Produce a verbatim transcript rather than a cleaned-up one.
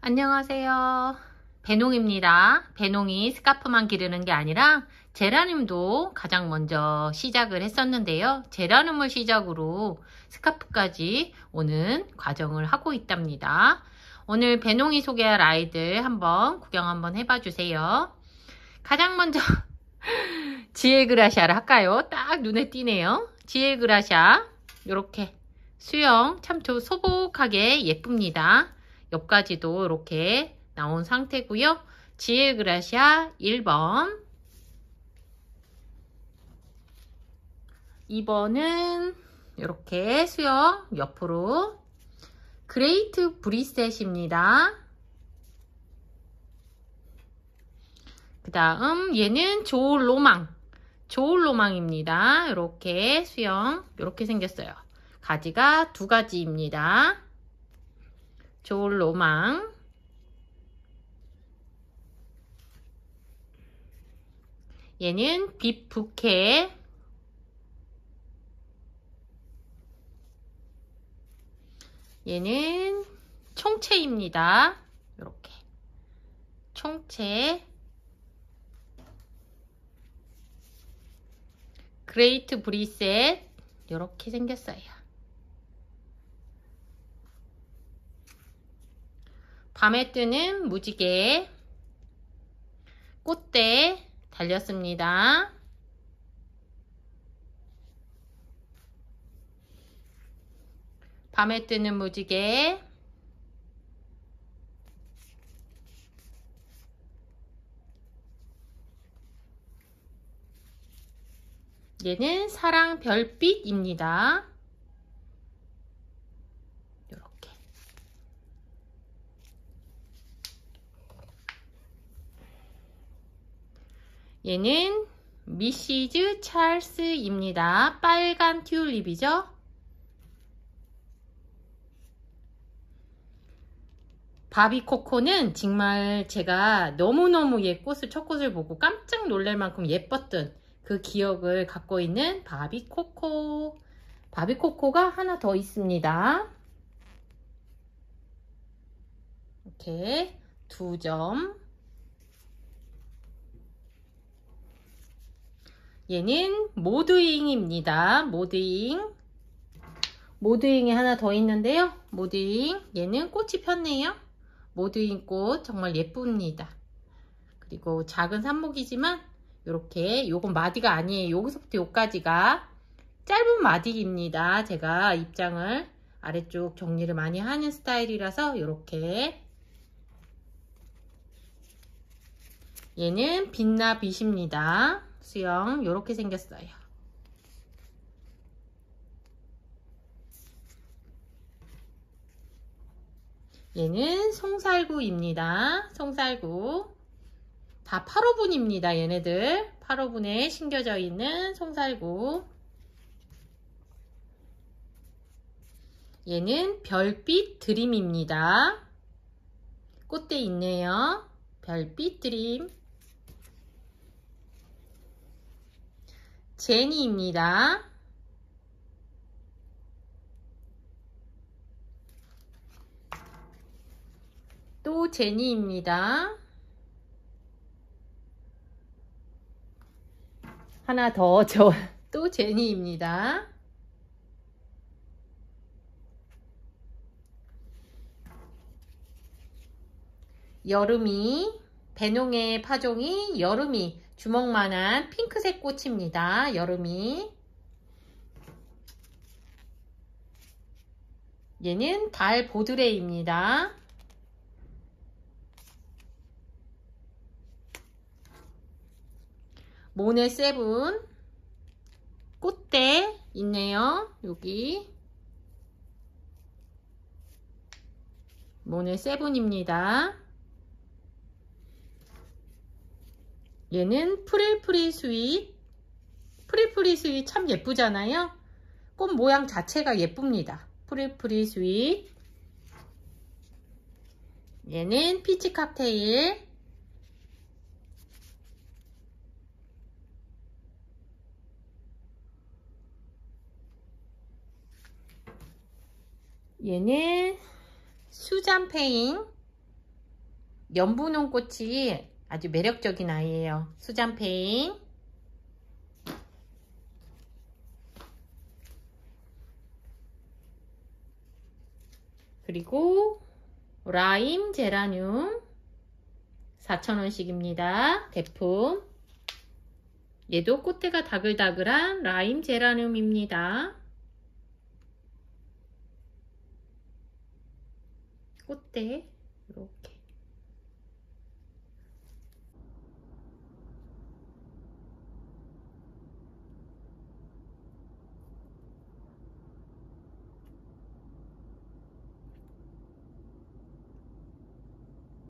안녕하세요. 배농입니다. 배농이 스카프만 기르는 게 아니라 제라늄도 가장 먼저 시작을 했었는데요. 제라늄을 시작으로 스카프까지 오는 과정을 하고 있답니다. 오늘 배농이 소개할 아이들 한번 구경 한번 해봐 주세요. 가장 먼저 지엘그라샤를 할까요? 딱 눈에 띄네요. 지엘그라샤 이렇게 수영 참 소복하게 예쁩니다. 옆가지도 이렇게 나온 상태고요. 지엘그라샤 일 번, 이 번은 이렇게 수영 옆으로 그레이트 브리셋입니다. 그 다음 얘는 조울로망 조울로망입니다. 이렇게 수영 이렇게 생겼어요. 가지가 두 가지입니다. 조울로망, 얘는 빛부케, 얘는 총채입니다. 이렇게 총채, 그레이트 브리셋 이렇게 생겼어요. 밤에 뜨는 무지개, 꽃대 달렸습니다. 밤에 뜨는 무지개, 얘는 사랑 별빛입니다. 이렇게 얘는 미시즈 찰스입니다. 빨간 튤립이죠. 바비코코는 정말 제가 너무너무 얘 꽃을 첫 꽃을 보고 깜짝 놀랄 만큼 예뻤던 그 기억을 갖고 있는 바비코코. 바비코코가 하나 더 있습니다. 이렇게 두 점. 얘는 모드잉입니다. 모드잉. 모드잉이 하나 더 있는데요. 모드잉. 얘는 꽃이 폈네요. 모드잉 꽃 정말 예쁩니다. 그리고 작은 삽목이지만 이렇게 요건 마디가 아니에요. 여기서부터 여기까지가 짧은 마디입니다. 제가 입장을 아래쪽 정리를 많이 하는 스타일이라서 이렇게. 얘는 빛나빛입니다. 수영 이렇게 생겼어요. 얘는 송살구입니다. 송살구. 다 팔 호분입니다. 얘네들 팔 호분에 심겨져 있는 송살구. 얘는 별빛 드림입니다. 꽃대 있네요. 별빛 드림. 제니입니다. 또 제니입니다. 하나 더, 저, 또 제니입니다. 여름이, 배농의 파종이 여름이, 주먹만한 핑크색 꽃입니다. 여름이. 얘는 달 보드레입니다. 모네 세븐. 꽃대 있네요. 여기. 모네 세븐입니다. 얘는 프릴프리 스윗. 프릴프리 스윗 참 예쁘잖아요. 꽃 모양 자체가 예쁩니다. 프릴프리 스윗. 얘는 피치 칵테일. 얘는 수잔페인, 연분홍 꽃이 아주 매력적인 아이예요. 수잔페인, 그리고 라임 제라늄 사천 원씩입니다. 대품. 얘도 꽃대가 다글다글한 라임 제라늄입니다. 꽃대 이렇게